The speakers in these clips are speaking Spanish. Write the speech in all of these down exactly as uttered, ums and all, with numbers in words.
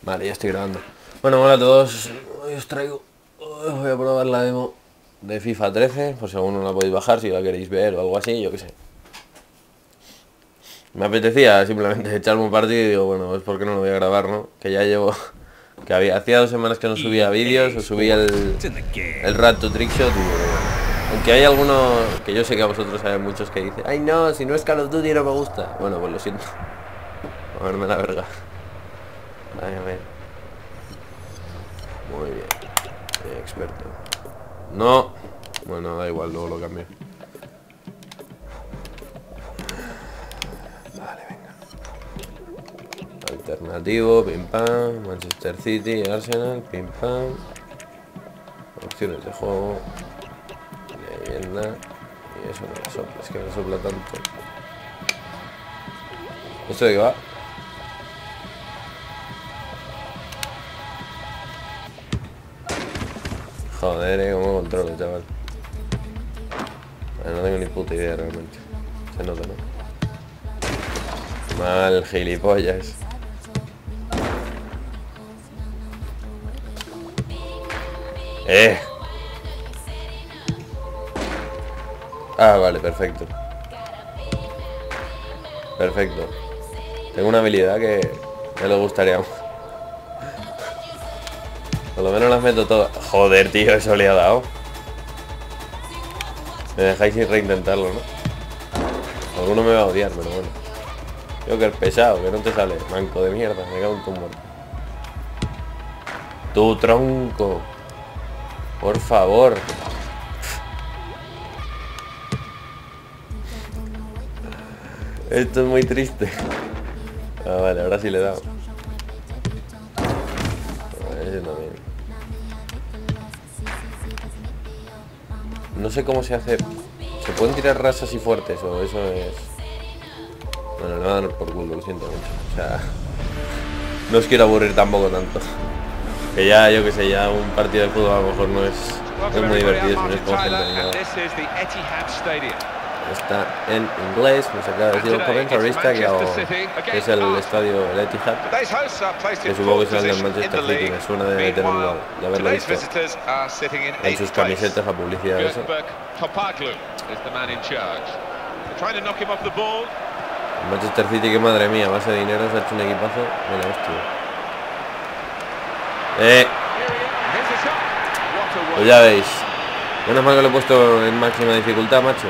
Vale, ya estoy grabando. Bueno, hola a todos. Hoy os traigo... Hoy voy a probar la demo de FIFA trece, por si alguno la podéis bajar, si la queréis ver o algo así, yo qué sé. Me apetecía simplemente echarme un partido y digo, bueno, pues ¿por qué no lo voy a grabar, no? Que ya llevo... Que había, hacía dos semanas que no subía vídeos, os subía el, el Rat to Trickshot y bueno, aunque hay algunos que yo sé que a vosotros hay muchos que dicen, ay no, si no es Call of Duty no me gusta. Bueno, pues lo siento. A verme la verga. Ay, a ver. Muy bien. Soy experto. No. Bueno, da igual, luego lo cambio. Vale, venga. Alternativo, pim pam. Manchester City, Arsenal, pim pam. Opciones de juego. Leyenda. Y eso no me sopla, es que me sopla tanto. ¿Esto de qué va? Joder, eh, cómo controlo, chaval. No tengo ni puta idea realmente. Se nota, ¿no? Mal, gilipollas. Eh. Ah, vale, perfecto. Perfecto. Tengo una habilidad que me le gustaría. Por lo menos las meto todas. Joder, tío, eso le ha dado. Me dejáis ir reintentarlo, ¿no? Alguno me va a odiar, pero bueno. Creo que es pesado, que no te sale. Manco de mierda, me cago en tu muerto. Tu tronco. Por favor. Esto es muy triste. Ah, vale, ahora sí le he dado. Ese también. No sé cómo se hace. ¿Se pueden tirar rasas y fuertes o eso es...? Bueno, le va a dar por culo, lo siento mucho. O sea... No os quiero aburrir tampoco tanto. Que ya, yo que sé, ya un partido de fútbol a lo mejor no es, no es muy divertido si no es con gente ni nada. Está en inglés, nos acaba de decir un comentarista que, hago, que es el estadio el Etihad, que supongo que será el del Manchester City, me suena de tenerlo, de haberlo visto en sus camisetas a publicidad de eso. El Manchester City, que madre mía, a base de dinero se ha hecho un equipazo de la hostia. Eh. Pues ya veis, menos mal que lo he puesto en máxima dificultad, macho.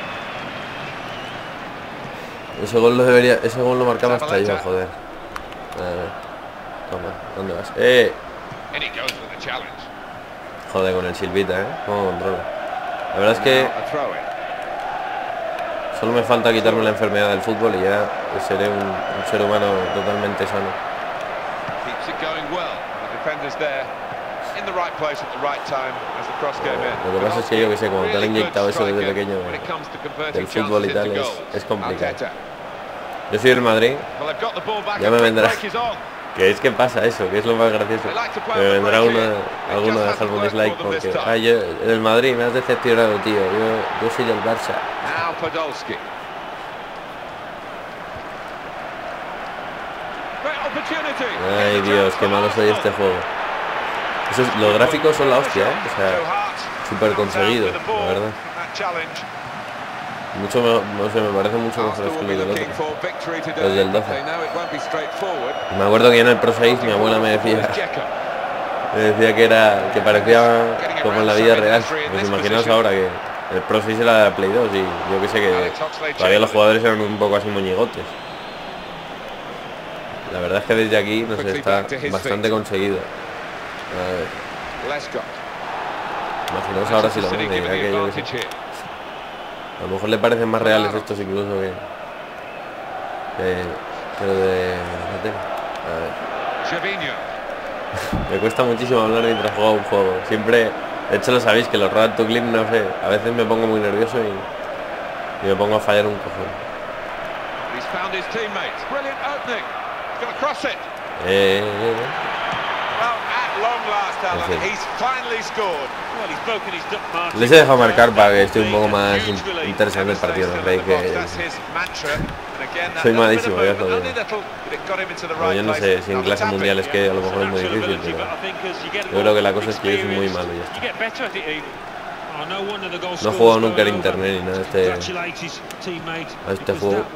Ese gol lo debería, ese gol lo marcaba hasta yo, joder. A ver. Toma, ¿dónde vas? ¡Eh! Joder, con el silbita, ¿eh? Cómo controla. La verdad es que solo me falta quitarme la enfermedad del fútbol y ya seré un, un ser humano totalmente sano. Lo que pasa es que yo que sé, como te han inyectado eso desde pequeño de, del fútbol y tal, es, es complicado. Yo soy del Madrid, ya me vendrá. Que es que pasa eso, que es lo más gracioso. Me vendrá una, alguno a dejarme un dislike porque ah, yo, el Madrid me has decepcionado, tío. Yo, yo soy del Barça. Ay Dios, qué malo soy este juego. Esos, los gráficos son la hostia, ¿eh? O sea, súper conseguido, la verdad. Mucho, no sé, me parece mucho mejor que el del otro, el del doce. Me acuerdo que en el Pro seis mi abuela me decía, me decía que era, que parecía como en la vida real. Pues imaginaos ahora que el Pro seis era de Play dos y yo que sé que todavía los jugadores eran un poco así moñigotes. La verdad es que desde aquí, no sé, está bastante conseguido. A ver. Imaginaos ahora si lo ven, que yo que sé. A lo mejor le parecen más reales estos incluso que, que, que lo de la tele. A ver. Me cuesta muchísimo hablar mientras juego un juego. Siempre, de hecho lo sabéis, que los Rat to Clip, no sé, a veces me pongo muy nervioso y, y me pongo a fallar un cojón. Eh, eh, eh. En fin. Les he dejado marcar para que esté un poco más interesante el partido. No creéis que soy malísimo, ya lo digo. No, yo no sé si en clase mundial es que a lo mejor es muy difícil, pero yo creo que la cosa es que yo soy muy malo y ya está. No he jugado nunca en internet ni nada este, a este juego.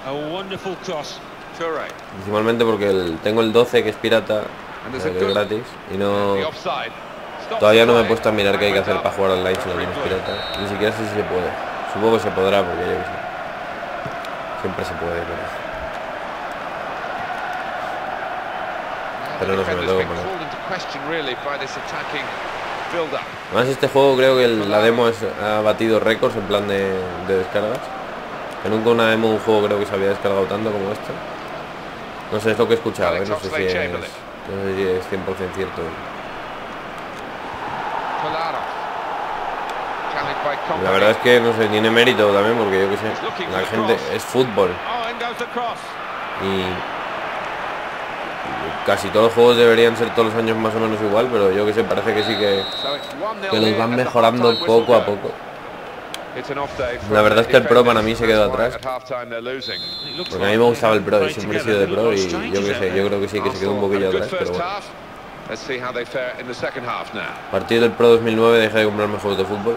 Principalmente porque el, tengo el doce que es pirata, que es gratis, y no... Todavía no me he puesto a mirar qué hay que hacer para jugar online si no tienes pirata. Ni siquiera sé si se puede. Supongo que se podrá porque yo que sé. Siempre se puede, pero... Pero no se me tengo que poner. Además este juego creo que el, la demo es, ha batido récords en plan de, de descargas. Que nunca una demo de un juego creo que se había descargado tanto como esta. No sé, es lo que he escuchado, ¿eh? No sé si es, no sé si es cien por ciento cierto. La verdad es que no sé, tiene mérito también porque yo que sé, la gente es fútbol y casi todos los juegos deberían ser todos los años más o menos igual, pero yo que sé, parece que sí que, que los van mejorando poco a poco. La verdad es que el Pro para mí se quedó atrás, porque a mí me gustaba el Pro y siempre he sido de Pro y yo que sé, yo creo que sí que se quedó un poquillo atrás, pero bueno. A partir del Pro dos mil nueve dejé de comprarme juegos de fútbol.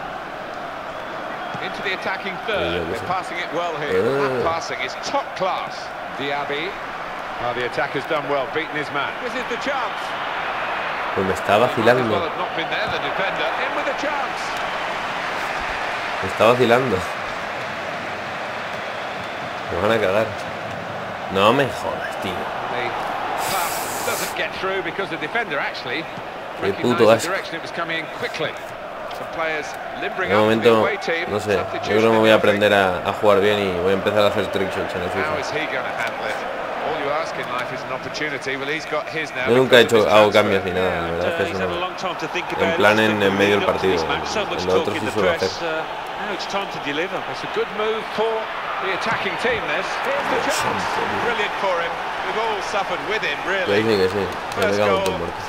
Into the attacking third, they're passing it well here. That passing is top class. Diaby. Oh, the attacker's done well, beaten his man. This is the chance. Pues me está vacilando. Me está vacilando. Me van a cagar. No me jodas, tío. Qué puto asco. De momento, no sé, yo creo que me voy a aprender a, a jugar bien y voy a empezar a hacer trickshots en el FIFA. Yo nunca he hecho, hago cambios ni nada, la verdad es que eso no. En plan en, en medio del partido, en, en lo otro sí suelo hacer. Ahí sí que sí, me he cagado un muerto.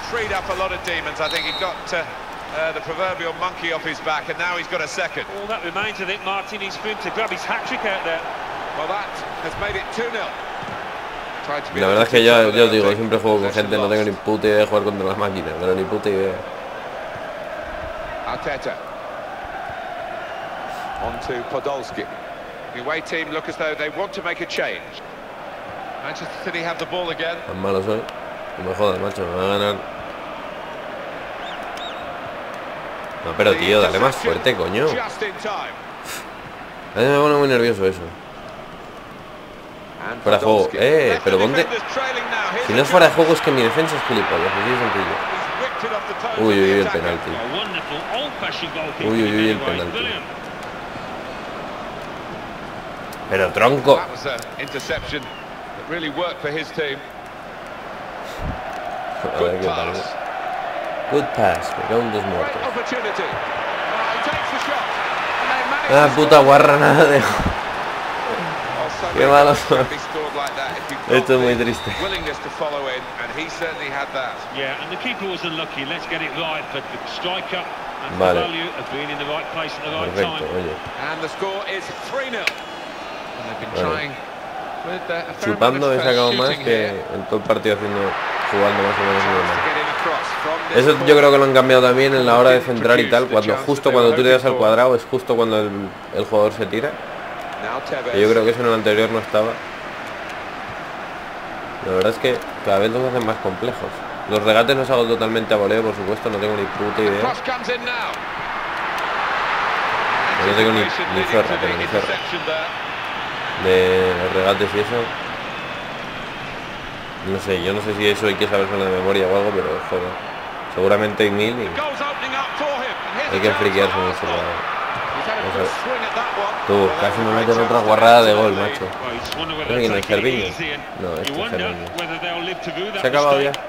Uh, the proverbial monkey off his back, and now he's got a second. All that remains, I think, Martin, he's going to grab his hat-trick out there. Well, that has made it two nil. La verdad es que yo, yo os digo, siempre juego con gente, no tengo ni puta idea de jugar contra las máquinas, pero ni puta idea. Arteta. On to Podolski. The away team look as though they want to make a change. Manchester City have the ball again. Tan malo soy. No me jodas, macho, me va a ganar. No, pero tío, dale más fuerte, coño. A mí me pone muy nervioso eso. Fuera de juego. Eh, pero ¿dónde? Si no es fuera de juego es que mi defensa es gilipollas, así de sencillo. Uy, uy, uy, el penalti. Uy, uy, uy, el penalti. Pero tronco. A ver qué tal. Good pass, me cago en dos muertos. Ah, puta guarra, nada de... Qué malo son. Esto es muy triste. Vale. Perfecto, oye. Vale. Chupando he sacado más que en todo el partido haciendo, jugando más o menos normal. Eso yo creo que lo han cambiado también en la hora de centrar y tal, cuando justo cuando tú le das al cuadrado es justo cuando el, el jugador se tira. Que yo creo que eso en el anterior no estaba. La verdad es que cada vez los hacen más complejos. Los regates los hago totalmente a voleo, por supuesto, no tengo ni puta idea. No tengo ni, ni zorra, pero ni zorra. De los regates y eso. No sé, yo no sé si eso hay que saberlo de memoria o algo, pero joder, seguramente hay mil y hay que friquearse mucho. O sea, tú, casi me meten otra guarrada de gol, macho. ¿No es el Gervinho? No, este es Gervinho. ¿Se ha acabado ya?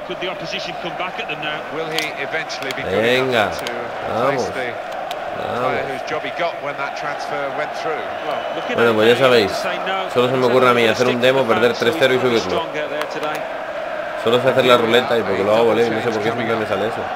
Venga, vamos. Bueno, pues ya sabéis, solo se me ocurre a mí hacer un demo, perder tres cero y subirlo. Solo sé hacer la ruleta y porque lo hago voleo y no sé por qué siempre me sale eso.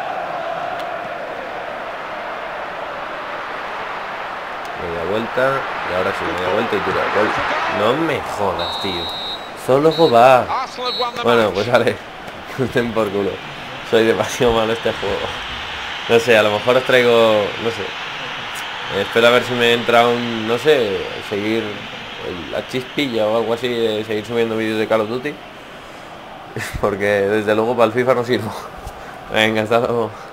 Media vuelta y ahora sí, media vuelta y tiro. Gol. No me jodas, tío. Solo jugar. Bueno, pues vale. Den por culo. Soy demasiado malo este juego. No sé, a lo mejor os traigo, no sé. Espero a ver si me entra un, no sé, seguir la chispilla o algo así de seguir subiendo vídeos de Call of Duty. Porque desde luego para el FIFA no sirvo. Venga, hasta luego.